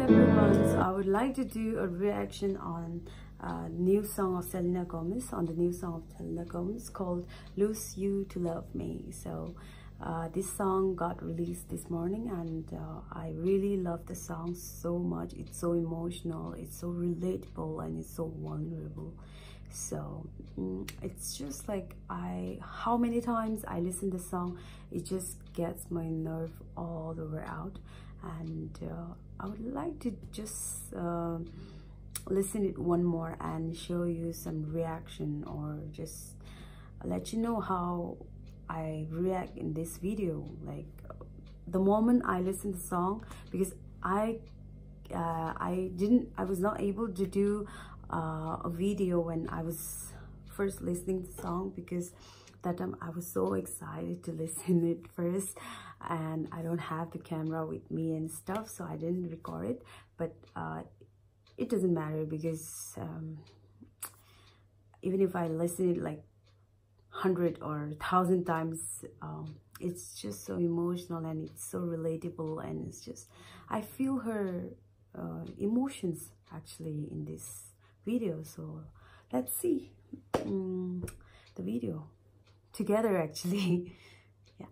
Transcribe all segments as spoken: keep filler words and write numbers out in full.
everyone, so I would like to do a reaction on a new song of Selena Gomez, on the new song of Selena Gomez called Lose You to Love Me. So uh, this song got released this morning, and uh, I really love the song so much. It's so emotional, it's so relatable, and it's so vulnerable. So mm, it's just like, I how many times I listen to the song, it just gets my nerve all the way out. And uh, I would like to just uh, listen it one more and show you some reaction, or just let you know how I react in this video. Like the moment I listen to the song, because I uh, I didn't I was not able to do uh, a video when I was first listening to the song, because that time I was so excited to listen it first, and I don't have the camera with me and stuff, so I didn't record it. But uh, it doesn't matter, because um, even if I listen it like hundred or thousand times, um, it's just so emotional and it's so relatable, and it's just, I feel her uh, emotions actually in this video. So let's see um, the video together actually. Yeah.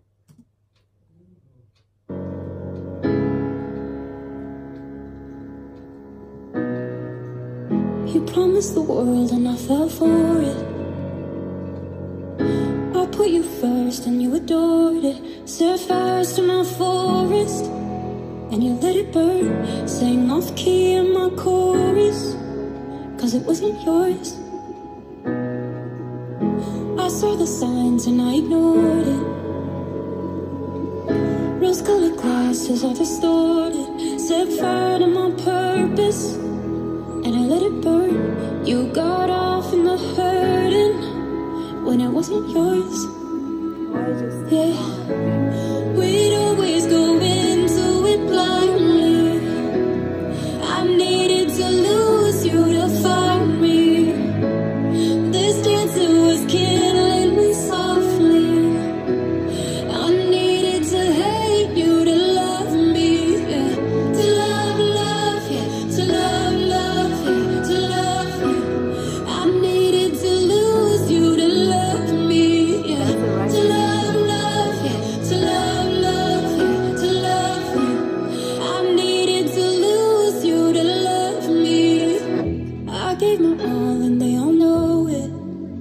You promised the world and I fell for it. I put you first and you adored it. Set fires to my forest and you let it burn. Sang off key in my chorus, cause it wasn't yours. I saw the signs and I ignored it. Rose-colored glasses are distorted. Set fire to my purpose and I let it burn. You got off in the hurting when it wasn't yours. Yeah, we'd always go into it blindly. I needed to lose you to find me. This dancer was killing me softly. I needed to hate you to love me, yeah. To love, love, yeah. To love, love, yeah. To love, yeah. I needed to lose you to love me, yeah. To love, love, yeah. To love, love, yeah. To love, yeah. I needed to lose you to love me. I gave my all and they all know it.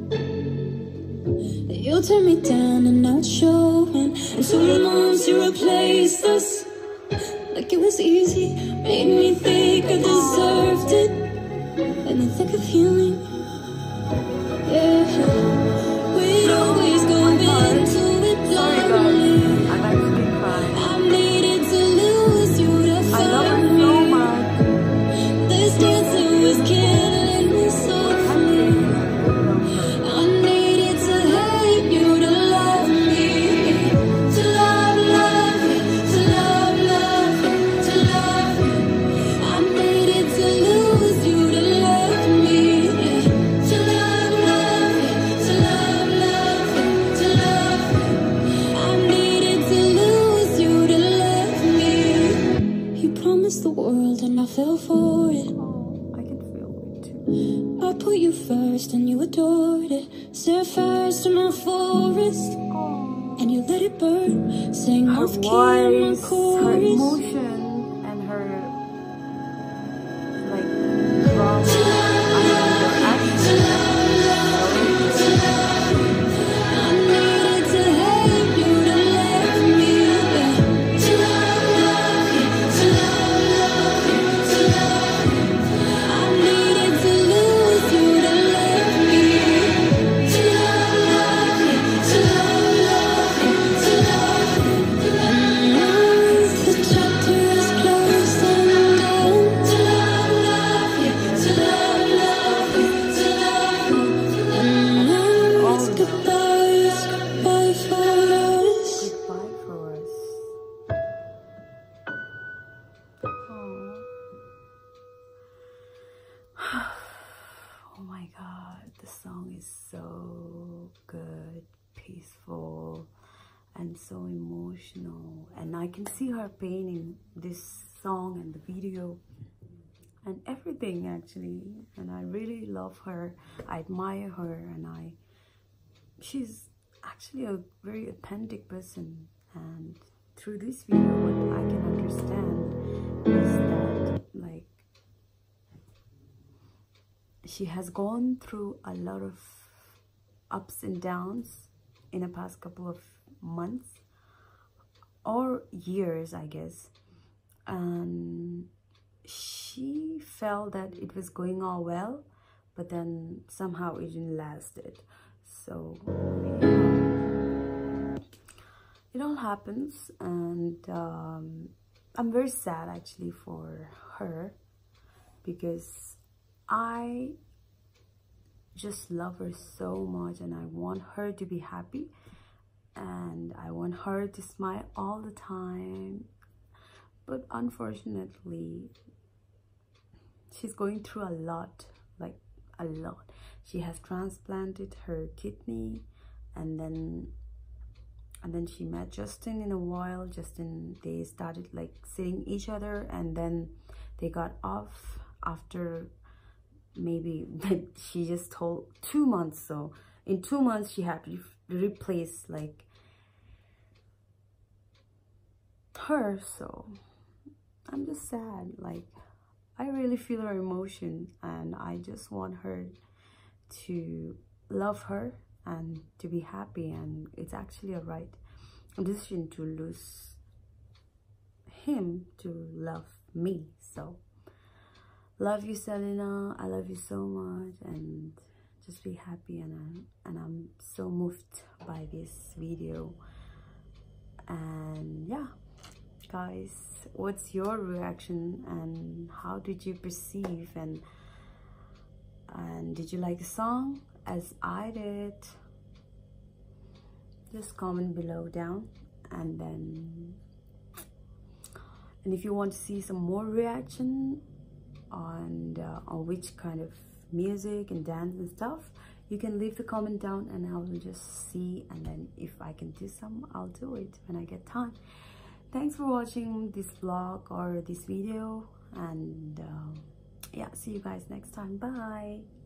You turned me down and now it's showing. In two months you replaced us like it was easy. Made me think I deserved it in the thick of healing. Yeah, we'd always go into it blindly. I needed to lose you to find me. This dancer was killing me softly. I needed to hate you to love me. To love, love, to love, love, to love. I needed to lose you to love me. To love, love, to love, love, to love. I needed to lose you to love me. You promised the world and I fell for it. I can feel it too. I put you first and you adored it. Set fires to my forest and you let it burn. Sang Her off key in my voice, her chorus. emotion, and her like drama. I mean, the action. I needed to hate you to love me. To love, love, to love, love, to love. I needed to lose you to love me. To love, love, to love, love, to love. The chapter is closed and I'm done. To love, love, to love, love, to love. And now it's goodbye, it's goodbye for us. Goodbye for us. Aw. Oh my god, the song is so good, peaceful, and so emotional, and I can see her pain in this song and the video. and everything actually. And I really love her, I admire her, and I she's actually a very authentic person. And through this video, what I can understand is that, like, she has gone through a lot of ups and downs in the past couple of months or years, I guess. And she felt that it was going all well, but then somehow it didn't last it. So yeah, it all happens, and um, I'm very sad actually for her, because I just love her so much, and I want her to be happy, and I want her to smile all the time. But unfortunately, she's going through a lot, like a lot. She has transplanted her kidney, and then and then she met Justin in a while. Justin, they started like seeing each other, and then they got off after maybe she just told two months. So in two months she had to replace like her. So I'm just sad. Like, I really feel her emotion, and I just want her to love her and to be happy. And it's actually a right decision to lose him to love me. So love you, Selena. I love you so much, and just be happy. And I'm, and I'm so moved by this video. And yeah, guys, what's your reaction, and how did you perceive, and and did you like the song as I did? Just comment below down. And then, and if you want to see some more reaction on uh, on which kind of music and dance and stuff, you can leave the comment down, and I will just see, and then if I can do some, I'll do it when I get time. Thanks for watching this vlog or this video, and uh, yeah, see you guys next time. Bye.